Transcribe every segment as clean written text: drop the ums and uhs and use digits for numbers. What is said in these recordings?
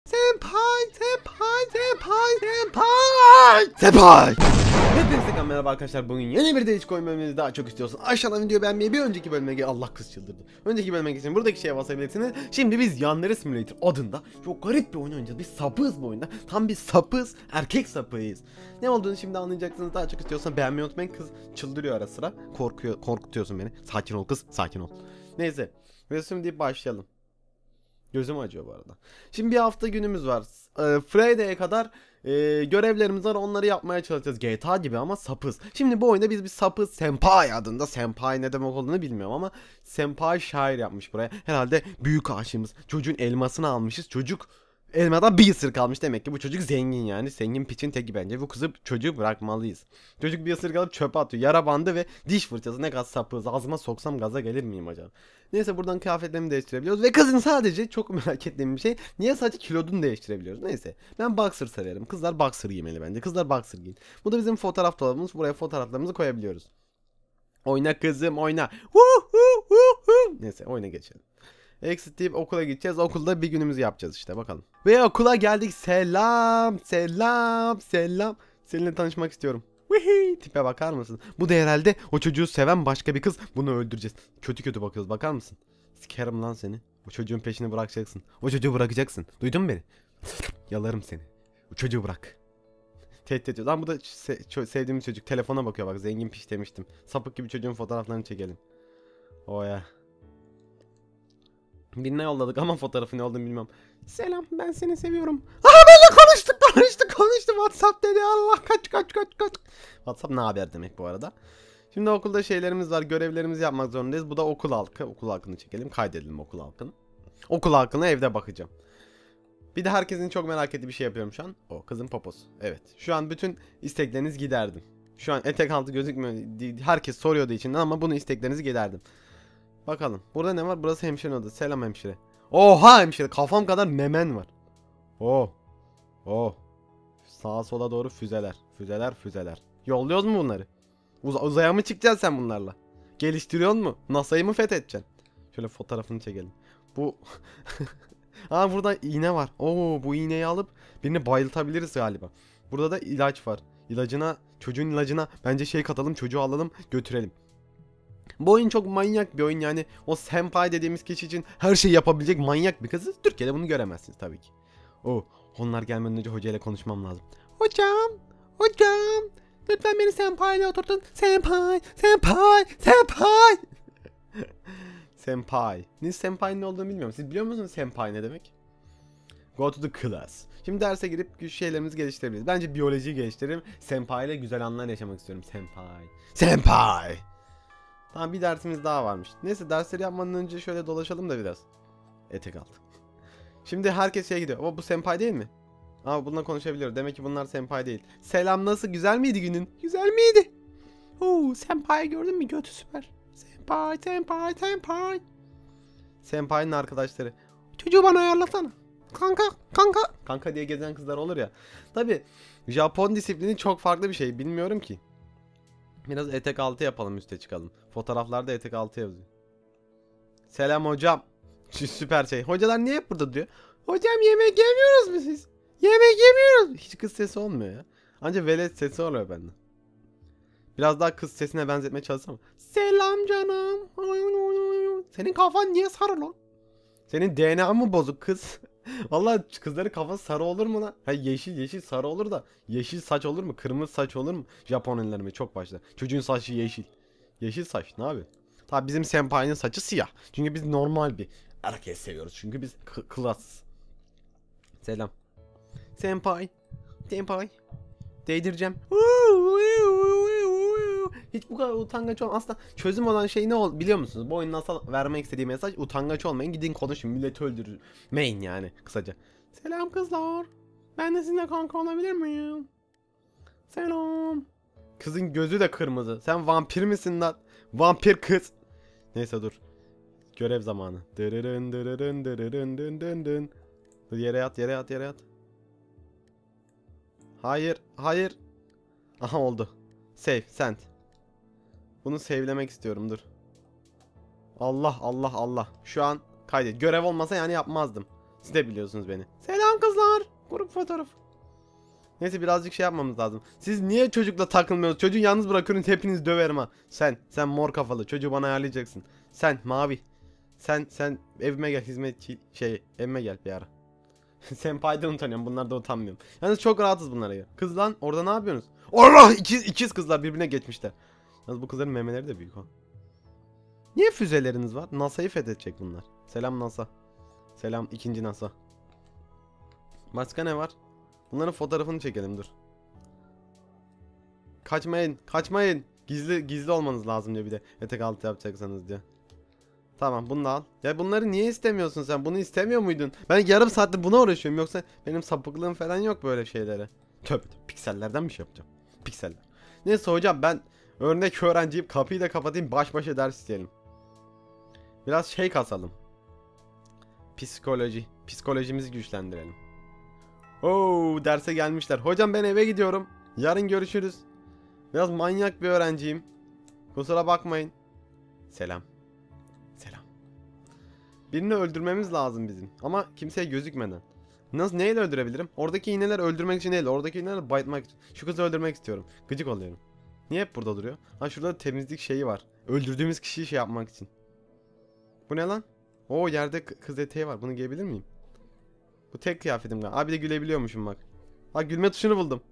Senpai, senpai, senpai, senpai, senpai. Hepinize merhaba arkadaşlar. Bugün yeni bir değişik oyun bölümünü daha çok istiyorsun. Aşağıdan videoyu beğenmeyi, bir önceki bölüme gel. Allah kız çıldırdı. Önceki bölüme geçin. Buradaki şeye basabilirsiniz. Şimdi biz Yanları Simulator adında çok garip bir oyun oynayacağız. Biz sapığız bu oyunda. Tam bir sapığız. Erkek sapığıyız. Ne olduğunu şimdi anlayacaksınız. Daha çok istiyorsan beğenmeyi unutmayın. Kız çıldırıyor ara sıra. Korkutuyorsun beni. Sakin ol kız. Sakin ol. Neyse. Ve şimdi başlayalım. Gözüm acıyor bu arada. Şimdi bir hafta günümüz var. Friday'e kadar görevlerimiz var. Onları yapmaya çalışacağız. GTA gibi ama sapız. Şimdi bu oyunda biz bir sapız. Senpai adında. Senpai ne demek olduğunu bilmiyorum ama Senpai şair yapmış buraya. Herhalde büyük aşığımız. Çocuğun elmasını almışız. Çocuk elmadan bir ısırık almış. Demek ki bu çocuk zengin yani. Zengin piçin teki bence. Bu çocuğu bırakmalıyız. Çocuk bir ısırık alıp çöpe atıyor. Yara bandı ve diş fırçası. Ne kadar sapığız. Ağzıma soksam gaza gelir miyim acaba? Neyse buradan kıyafetlerimi değiştirebiliyoruz. Ve kızın sadece çok merak ettiğim bir şey. Niye sadece kilodunu değiştirebiliyoruz? Neyse. Ben boxer severim. Kızlar boxer giymeli bence. Kızlar boxer giyin. Bu da bizim fotoğraf dolabımız. Buraya fotoğraflarımızı koyabiliyoruz. Oyna kızım oyna. Neyse oyuna geçelim. Exit deyip okula gideceğiz. Okulda bir günümüzü yapacağız işte bakalım. Ve okula geldik. Selam. Selam. Selam. Seninle tanışmak istiyorum. Tipe bakar mısın? Bu da herhalde o çocuğu seven başka bir kız. Bunu öldüreceğiz. Kötü kötü bakıyoruz. Bakar mısın? Sikerim lan seni. O çocuğun peşini bırakacaksın. O çocuğu bırakacaksın. Duydun mu beni? Yalarım seni. O çocuğu bırak. Tehdit ediyor. Lan bu da sevdiğimiz çocuk. Telefona bakıyor bak. Zengin piş demiştim. Sapık gibi çocuğun fotoğraflarını çekelim. Oya. Birine yolladık ama fotoğrafı ne olduğunu bilmem. Selam ben seni seviyorum. Aha benimle konuştu. WhatsApp dedi. Allah kaç. WhatsApp ne haber demek bu arada. Şimdi okulda şeylerimiz var. Görevlerimizi yapmak zorundayız. Bu da okul halkı. Okul halkını çekelim. Kaydedelim okul halkını. Okul halkını evde bakacağım. Bir de herkesin çok merak ettiği bir şey yapıyorum şu an. O kızın poposu. Evet. Şu an bütün isteklerinizi giderdim. Şu an etek altı gözükmüyor. Herkes soruyordu içinden ama bunu isteklerinizi giderdim. Bakalım. Burada ne var? Burası hemşire odası. Selam hemşire. Oha hemşire. Kafam kadar memen var. Oh. Oh. Sağa sola doğru füzeler. Füzeler. Yolluyoruz mu bunları? Uzaya mı çıkacaksın sen bunlarla? Geliştiriyor mu? NASA'yı mı fethedeceksin? Şöyle fotoğrafını çekelim. Bu... Aa burada iğne var. Oo bu iğneyi alıp birini bayıltabiliriz galiba. Burada da ilaç var. Çocuğun ilacına bence şey katalım, çocuğu alalım, götürelim. Bu oyun çok manyak bir oyun yani. O senpai dediğimiz kişi için her şeyi yapabilecek manyak bir kızı. Türkiye'de bunu göremezsiniz tabii ki. Onlar gelmeden önce hoca ile konuşmam lazım. Hocam. Lütfen beni senpai ile oturtun. Senpai. Senpai. Senpai ne olduğunu bilmiyorum. Siz biliyor musunuz senpai ne demek? Go to the class. Şimdi derse girip şeylerimizi geliştirebiliriz. Bence biyolojiyi geliştirelim. Senpai ile güzel anlar yaşamak istiyorum. Senpai. Tamam bir dersimiz daha varmış. Neyse dersleri yapmadan önce şöyle dolaşalım da biraz. Etek altı. Şimdi herkes gidiyor. Bu senpai değil mi? Ama bununla konuşabiliyor. Demek ki bunlar senpai değil. Selam nasıl? Güzel miydi günün? Güzel miydi? Senpai gördün mü? Götü süper. Senpai. Senpai'nin arkadaşları. Çocuğu bana ayarlasana. Kanka diye gezen kızlar olur ya. Tabi Japon disiplini çok farklı bir şey. Bilmiyorum ki. Biraz etek altı yapalım üste çıkalım. Fotoğraflarda etek altı yazıyor. Selam hocam. Süper şey. Hocalar niye hep burada diyor? Hocam yemek yemiyoruz mu siz? Yemek yemiyoruz. Hiç kız sesi olmuyor ya. Ancak velet sesi oluyor bende. Biraz daha kız sesine benzetmeye çalışsam. Selam canım. Senin kafan niye sarı lan? Senin DNA mı bozuk kız? Vallahi kızların kafası sarı olur mu lan? Ha yeşil sarı olur da yeşil saç olur mu? Kırmızı saç olur mu? Japon ellerime çok başla. Çocuğun saçı yeşil. Yeşil saç ne abi? Tabi bizim senpai'nin saçı siyah. Çünkü biz normal bir erkeği seviyoruz. Çünkü biz klas. Selam. Senpai. Değdireceğim. Hiç bu kadar utangaç olmayın. Aslında çözüm olan şey ne biliyor musunuz? Bu oyunun asıl vermek istediği mesaj utangaç olmayın. Gidin konuşun. Milleti öldürmeyin yani kısaca. Selam kızlar. Ben de sizinle kanka olabilir miyim? Selam. Kızın gözü de kırmızı. Sen vampir misin lan? Vampir kız. Neyse dur. Görev zamanı. Yere yat. Hayır. Aha oldu. Save, send. Bunu save'lemek istiyorum dur. Allah. Şu an kaydet. Görev olmasa yani yapmazdım. Siz de biliyorsunuz beni. Selam. Selam kızlar. Grup fotoğrafı. Neyse birazcık şey yapmamız lazım. Siz niye çocukla takılmıyorsunuz? Çocuğu yalnız bırakıyorsunuz, hepiniz döverim ha. Sen mor kafalı. Çocuğu bana ayarlayacaksın. Sen mavi. Sen evime gel, hizmetçi evime gel bir ara. Senpai'den utanıyorum, bunlardan utanmıyorum. Yalnız çok rahatız bunlara ya. Kız lan orada ne yapıyorsunuz? Allah, ikiz kızlar birbirine geçmişler. Yalnız bu kızların memeleri de büyük ha. Niye füzeleriniz var? NASA'yı fethedecek bunlar. Selam NASA. Selam ikinci NASA. Başka ne var? Bunların fotoğrafını çekelim, dur. Kaçmayın. Gizli olmanız lazım diyor bir de. Etek altı yapacaksanız diyor. Tamam, bunu da al. Ya bunları niye istemiyorsun sen? Bunu istemiyor muydun? Ben yarım saattir buna uğraşıyorum, yoksa benim sapıklığım falan yok böyle şeylere. Tövbe, piksellerden bir şey yapacağım. Pikseller. Neyse hocam, ben örnek öğrenciyim, kapıyı da kapatayım, baş başa ders isteyelim. Biraz şey kasalım. Psikolojimizi güçlendirelim. Oo, derse gelmişler. Hocam ben eve gidiyorum. Yarın görüşürüz. Biraz manyak bir öğrenciyim. Kusura bakmayın. Selam. Birini öldürmemiz lazım bizim. Ama kimseye gözükmeden. Neyle öldürebilirim? Oradaki iğneler öldürmek için değil. Oradaki iğneler bayatmak için. Şu kızı öldürmek istiyorum. Gıcık oluyorum. Niye hep burada duruyor? Ha, şurada temizlik şeyi var. Öldürdüğümüz kişiyi şey yapmak için. Bu ne lan? Oo, yerde kız eteği var. Bunu giyebilir miyim? Bu tek kıyafetim galiba. Abi de gülebiliyormuşum bak. Ha, gülme tuşunu buldum.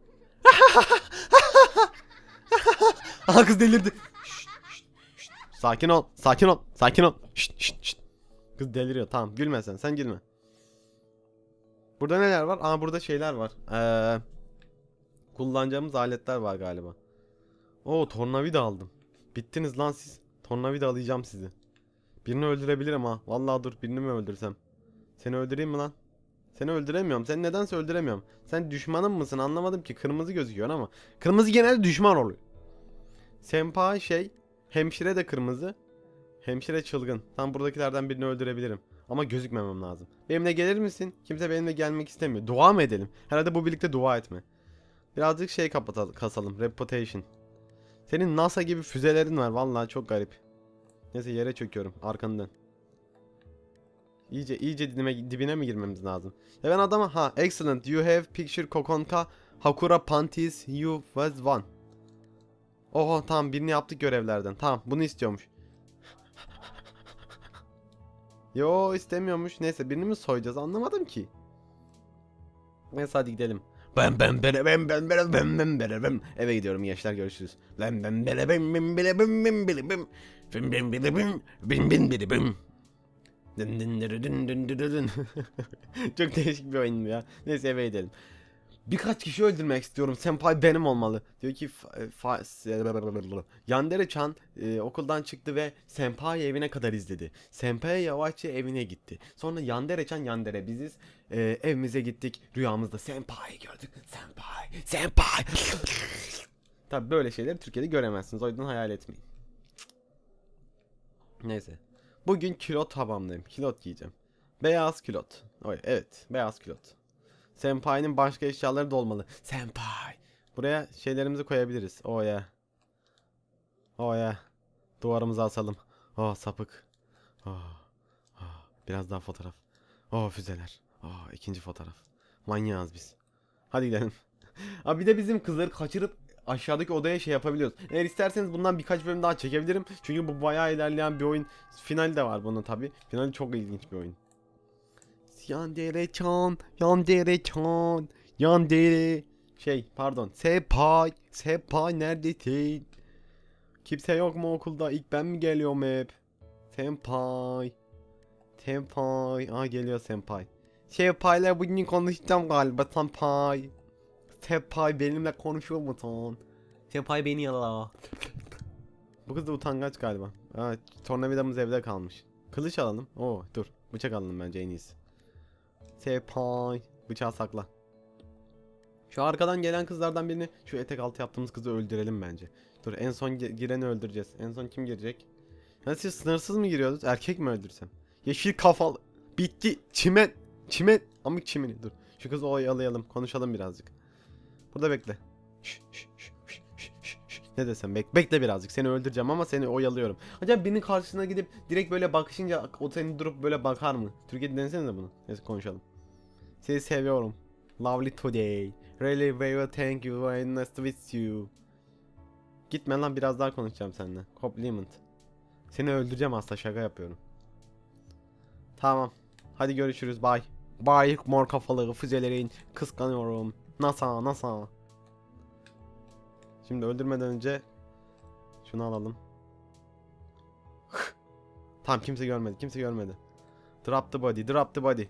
Aha, kız delirdi. Şşt. Sakin ol. Şşt. Kız deliriyor. Tamam, gülme sen gülme. Burada neler var? Aa, burada şeyler var. Kullanacağımız aletler var galiba. Oo, tornavida aldım. Bittiniz lan siz. Tornavida alacağım sizi. Birini öldürebilirim ha. Vallahi dur, birini mi öldürsem? Seni öldüreyim mi lan? Seni öldüremiyorum. Seni nedense öldüremiyorum. Sen düşmanım mısın? Anlamadım ki. Kırmızı gözüküyor ama. Kırmızı genelde düşman oluyor. Senpai hemşire de kırmızı. Hemşire çılgın. Tam buradakilerden birini öldürebilirim. Ama gözükmemem lazım. Benimle gelir misin? Kimse benimle gelmek istemiyor. Dua mı edelim? Herhalde bu birlikte dua etme. Birazcık şey kasalım. Reputation. Senin NASA gibi füzelerin var. Vallahi çok garip. Neyse, yere çöküyorum. Arkandan. İyice dibine mi girmemiz lazım? Ya ben adama excellent. You have picture Kokonka Hakura panties you was one. Oho, tamam, birini yaptık görevlerden. Tamam, bunu istiyormuş. Yo, istemiyormuş. Neyse, birini mi soyacağız, anlamadım ki. Neyse, hadi gidelim. Eve gidiyorum gençler, görüşürüz. Çok değişik bir oyun ya. Neyse, eve gidelim. Birkaç kişi öldürmek istiyorum. Senpai benim olmalı. Diyor ki Yandere-chan okuldan çıktı ve Senpai evine kadar izledi. Senpai yavaşça evine gitti. Sonra Yandere biziz. Evimize gittik. Rüyamızda Senpai'yi gördük. Senpai. Tabi böyle şeyleri Türkiye'de göremezsiniz. O yüzden hayal etmeyin. Neyse. Bugün kilot havamdayım. Kilot giyeceğim. Beyaz kilot. Evet, beyaz kilot. Senpai'nin başka eşyaları da olmalı. Senpai. Buraya şeylerimizi koyabiliriz. Oh yeah. Duvarımıza asalım. Oh, sapık. Biraz daha fotoğraf. Oh, füzeler. Oh, ikinci fotoğraf. Manyağız biz. Hadi gidelim. Abi bir de bizim kızları kaçırıp aşağıdaki odaya şey yapabiliyoruz. Eğer isterseniz bundan birkaç bölüm daha çekebilirim. Çünkü bu bayağı ilerleyen bir oyun. Finali de var bunun tabi. Finali çok ilginç bir oyun. Yandere-chan. Pardon. Senpai neredesin? Kimse yok mu okulda? İlk ben mi geliyorum hep? Senpai. Geliyor Senpai. Senpai'yle bugün konuşacağım galiba. Senpai benimle konuşuyor musun? Senpai beni yala. Bu kız da utangaç galiba. Tornavidamız evde kalmış. Kılıç alalım. Dur. Bıçak alalım bence en iyisi. Senpai. Bıçağı sakla. Şu arkadan gelen kızlardan birini, şu etek altı yaptığımız kızı öldürelim bence. Dur, en son gireni öldüreceğiz. En son kim girecek? Siz sınırsız mı giriyordunuz? Erkek mi öldürsem? Yeşil kafalı. Bitti. Çimen. Amık çimeni. Dur. Şu kızı oyalayalım. Konuşalım birazcık. Burada bekle. Ne desem, bekle birazcık. Seni öldüreceğim ama seni oyalıyorum. Acaba birinin karşısına gidip direkt böyle bakışınca o seni durup böyle bakar mı? Türkiye'de denesene de bunu. Neyse, konuşalım. Seni seviyorum. Lovely today. Really very thank you. Very nice to meet you. Gitme lan, biraz daha konuşacağım seninle. Compliment. Seni öldüreceğim, aslında şaka yapıyorum. Tamam. Hadi görüşürüz. Bye. Bye mor kafalı füzelerin. Kıskanıyorum. NASA. Şimdi öldürmeden önce şunu alalım. Tamam, kimse görmedi. Drop the body.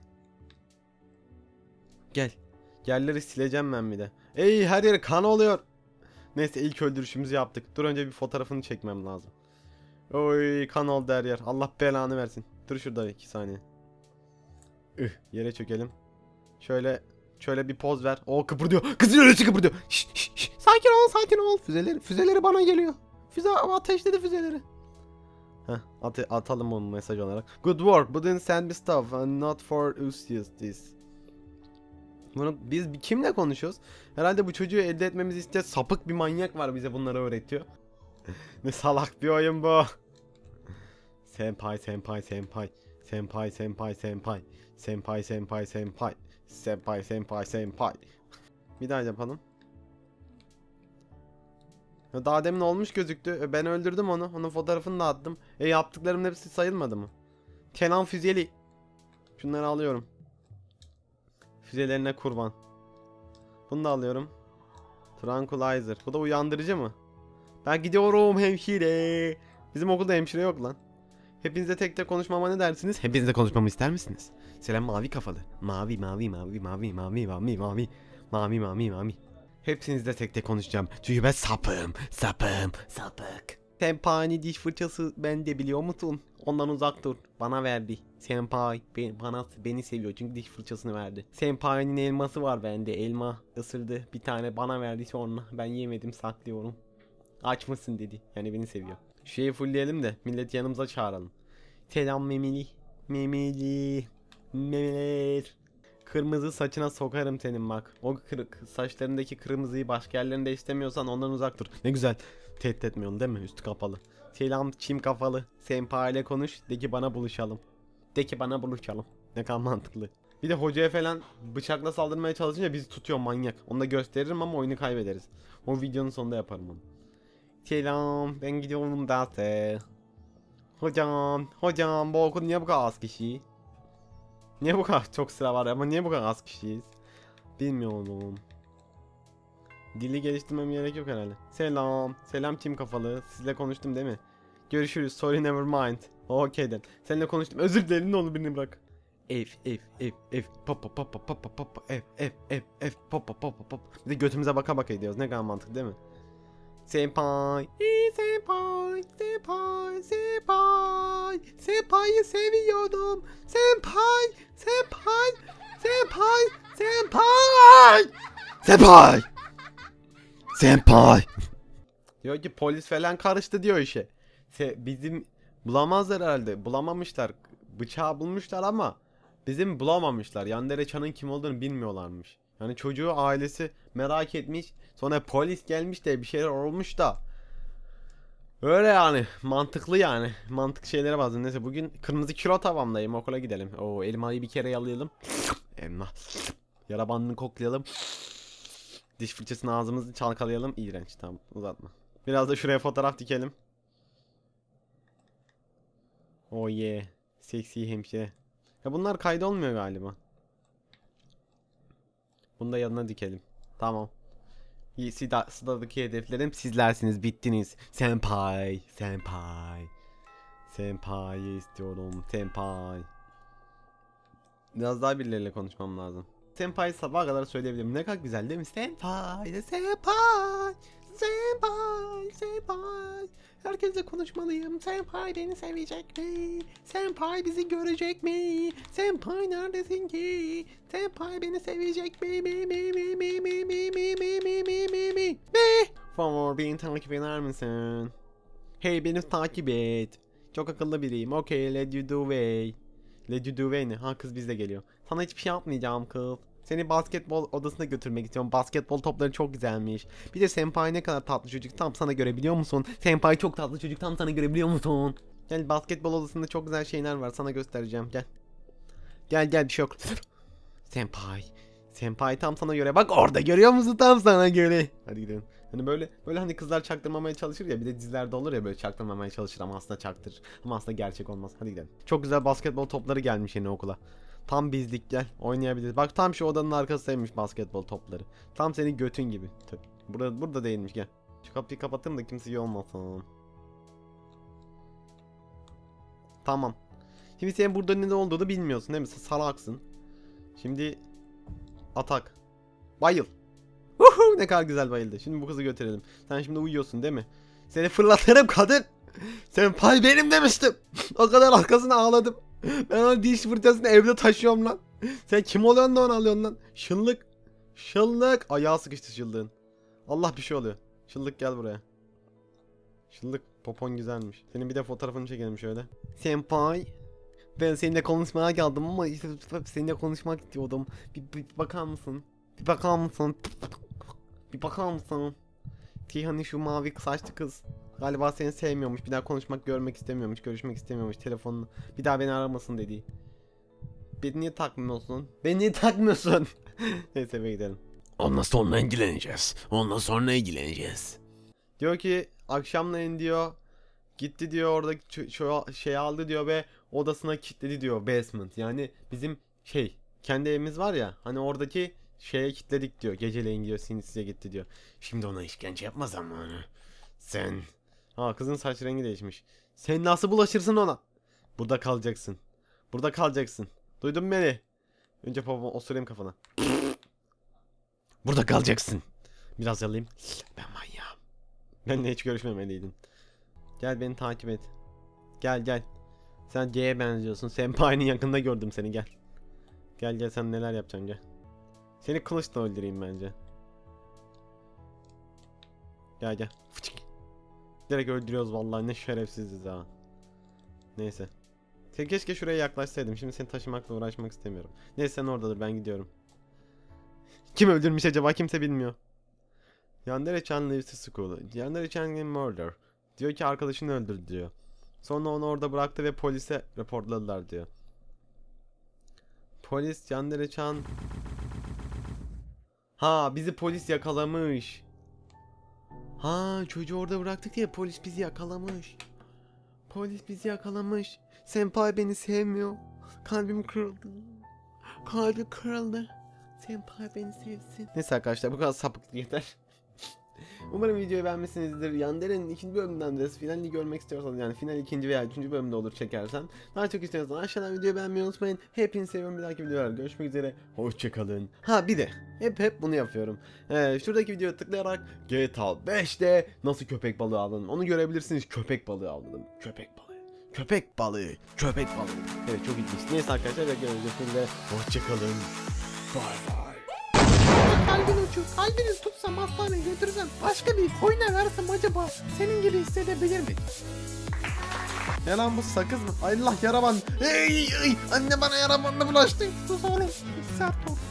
Gel. Yerleri sileceğim ben bir de. Ey, her yeri kan oluyor. Neyse, ilk öldürüşümüzü yaptık. Dur, önce bir fotoğrafını çekmem lazım. Oy, kan oldu her yer. Allah belanı versin. Dur şurada 2 saniye. Yere çökelim. Şöyle bir poz ver. O kıpırdıyor. Kızın öyle kıpırdıyor. Şş. Sakin ol. Füzeleri bana geliyor. Ateşledi füzeleri. Atalım onu mesaj olarak. Good work, but didn't send me stuff and not for this. Biz kimle konuşuyoruz? Herhalde bu çocuğu elde etmemizi isteyen sapık bir manyak var, bize bunları öğretiyor. Ne salak bir oyun bu. Senpai. Bir daha yapalım. Daha demin olmuş gözüktü. Ben öldürdüm onu. Onun fotoğrafını da attım. Yaptıklarımın hepsi sayılmadı mı? Kenan füzeli. Şunları alıyorum. Füzelerine kurban. Bunu da alıyorum. Tranquilizer. Bu da uyandırıcı mı? Ben gidiyorum hemşire. Bizim okulda hemşire yok lan. Hepinize tek tek konuşmama ne dersiniz? Hepinize konuşmamı ister misiniz? Selam mavi kafalı. Mavi. Hepsinizle tek tek konuşacağım. Çünkü ben sapık. Senpai diş fırçası bende, biliyor musun? Ondan uzak dur. Bana verdi. Senpai beni seviyor çünkü diş fırçasını verdi. Senpai'nin elması var bende. Elma ısırdı. Bir tane bana verdi sonra. Ben yemedim, saklıyorum. Aç mısın dedi. Yani beni seviyor. Şu şeyi fullleyelim de millet yanımıza çağıralım. Selam Memeler. Kırmızı saçına sokarım senin bak. O saçlarındaki kırmızıyı başka yerlerinde istemiyorsan ondan uzak dur. Ne güzel. Tehdit etmiyorsun değil mi? Üstü kapalı. Selam çim kafalı. Senpai ile konuş. De ki bana buluşalım. Ne kadar mantıklı. Bir de hocaya falan bıçakla saldırmaya çalışınca bizi tutuyor manyak. Onu da gösteririm ama oyunu kaybederiz. O videonun sonunda yaparım onu. Selam, ben gidiyorum derse. Hocam bu okul niye bu kadar az kişi? Niye bu kadar çok sıra var ama niye bu kadar az kişiyiz? Bilmiyorum. Dili geliştirmem gerek yok herhalde. Selam tim kafalı. Sizle konuştum değil mi? Sorry never mind. Okey'den. Seninle konuştum. Özür dilerim, ne olur birini bırak. F pop. Bir de götümüze baka ediyoruz. Ne kadar mantıklı değil mi? Senpai. Senpai'yi seviyordum. Senpai. Diyor ki polis falan karıştı diyor işe. Bizim bulamazlar herhalde. Bulamamışlar. Bıçağı bulmuşlar ama bizim bulamamışlar. Yandere Chan'ın kim olduğunu bilmiyorlarmış. Yani çocuğu ailesi merak etmiş. Sonra polis gelmiş de bir şeyler olmuş da. Öyle yani. Mantıklı yani. Mantık şeylere bazen. Neyse bugün kırmızı kilo tavamdayım. Okula gidelim. Oo, elmayı bir kere yalayalım. Elma. Yara bandını koklayalım. Diş fırçasını ağzımızı çalkalayalım. İğrenç. Tamam, uzatma. Biraz da şuraya fotoğraf dikelim. Oh yeah. Seksi hemşire. Ya bunlar kaydolmuyor galiba. Bunu da yanına dikelim. Tamam. Sıradaki hedeflerim sizlersiniz. Bittiniz. Senpai istiyorum. Senpai. Biraz daha birileriyle konuşmam lazım. Senpai sabaha kadar söyleyebilirim. Ne kadar güzel değil mi? Senpai. Herkesle konuşmalıyım. Senpai beni sevecek mi? Senpai bizi görecek mi? Senpai neredesin ki? Senpai beni sevecek mi? For beni takip eder misin? Hey, beni takip et. Çok akıllı biriyim. Okay, let you do way. Let you do way ne? Ha, kız bizle geliyor. Sana hiçbir şey yapmayacağım kız. Seni basketbol odasına götürmek istiyorum. Basketbol topları çok güzelmiş. Bir de Senpai ne kadar tatlı çocuk, tam sana göre, biliyor musun? Senpai çok tatlı çocuk, tam sana göre, biliyor musun? Gel, basketbol odasında çok güzel şeyler var, sana göstereceğim. Gel bir şey yok. Senpai. Senpai tam sana göre. Bak orada görüyor musun, tam sana göre. Hadi gidelim. Hani böyle hani kızlar çaktırmamaya çalışır ya, bir de dizilerde olur ya, böyle çaktırmamaya çalışır ama aslında çaktırır. Ama aslında gerçek olmaz. Hadi gidelim. Çok güzel basketbol topları gelmiş yeni okula. Tam bizlik, gel oynayabiliriz. Bak tam şu odanın arkasındaymış basketbol topları. Tam senin götün gibi. Tabii. Burada değilmiş, gel. Şu kapıyı kapatayım da kimse iyi olmasın. Tamam. Şimdi senin burada ne olduğunu bilmiyorsun değil mi? Sen salaksın. Şimdi atak. Bayıl. Ne kadar güzel bayıldı. Şimdi bu kızı götürelim. Sen şimdi uyuyorsun değil mi? Seni fırlatırım kadın. Senpai benim demiştim. O kadar arkasına ağladım. Ben o diş fırçasını evde taşıyorum lan. Sen kim oluyorsun da onu alıyorsun lan? Şıllık. Şıllık. Ayağı sıkıştı şıllığın. Allah, bir şey oluyor. Şıllık gel buraya. Şıllık, popon güzelmiş. Senin bir de fotoğrafını çekelim şöyle. Senpai. Ben seninle konuşmaya geldim ama seninle konuşmak istiyordum. Bir bakar mısın? Bir bakar mısın? Bir bakar mısın? Hani şu mavi saçlı kız galiba seni sevmiyormuş. Bir daha konuşmak, görmek istemiyormuş. Görüşmek istemiyormuş. Telefonunu bir daha beni aramasın dedi. Beni niye takmıyorsun? Beni niye takmıyorsun? Neyse eve gidelim. Ondan sonra ilgileneceğiz. Ondan sonra ilgileneceğiz. Diyor ki akşamleyin diyor. Gitti diyor, oradaki şey aldı diyor ve odasına kilitledi diyor, basement. Yani bizim kendi evimiz var ya, hani oradaki şeye kilitledik diyor. Geceleyin gidiyor, sinsize gitti diyor. Şimdi ona işkence yapma zamanı. Sen... Kızın saç rengi değişmiş. Sen nasıl bulaşırsın ona? Burada kalacaksın. Burada kalacaksın. Duydun mu beni? Önce babama osurayım kafana. Burada kalacaksın. Biraz yalayayım. Ben manyağım. Benimle hiç görüşmemeliydin. Gel beni takip et. Gel. Sen C'ye benziyorsun. Senpai'nin yakında gördüm seni, gel. Gel sen neler yapacaksın, gel. Seni kılıçla öldüreyim bence. Gel. Fıçık. Direkt öldürüyoruz vallahi, ne şerefsiziz ha. Neyse. Keşke şuraya yaklaşsaydım. Şimdi seni taşımakla uğraşmak istemiyorum. Neyse sen oradadır, ben gidiyorum. Kim öldürmüş acaba, kimse bilmiyor. Yandere-chan leaves the school. Yandere-chan murder. Diyor ki arkadaşını öldürdü diyor. Sonra onu orada bıraktı ve polise raporladılar diyor. Polis Yandere-chan... bizi polis yakalamış. Çocuğu orada bıraktık diye polis bizi yakalamış. Polis bizi yakalamış. Senpai beni sevmiyor. Kalbim kırıldı. Kalbim kırıldı. Senpai beni sevsin. Neyse arkadaşlar, bu kadar sapıklık yeter. Umarım videoyu beğenmişsinizdir. Yandere'nin ikinci bölümünden de finalini görmek istiyorsanız, yani final ikinci veya üçüncü bölümde olur çekersem. Daha çok istiyorsanız aşağıdan videoyu beğenmeyi unutmayın. Hepinizi seviyorum. Bir dahaki videolarda görüşmek üzere. Hoşçakalın. Bir de hep bunu yapıyorum. Şuradaki videoya tıklayarak GTA 5'te nasıl köpek balığı avladım onu görebilirsiniz. Köpek balığı avladım. Köpek balığı. Evet, çok ilginç. Neyse arkadaşlar, görüşmek üzere. Hoşçakalın. Bye. Kalbin uçuyor. Kalbiniz tutsam hastaneye götürsem, başka bir koyuna versem acaba senin gibi hissedebilir mi? Ne lan bu, sakız mı? Allah, yara bandı. Anne bana yara bandı bulaştı. Sus oğlum. Sert ol.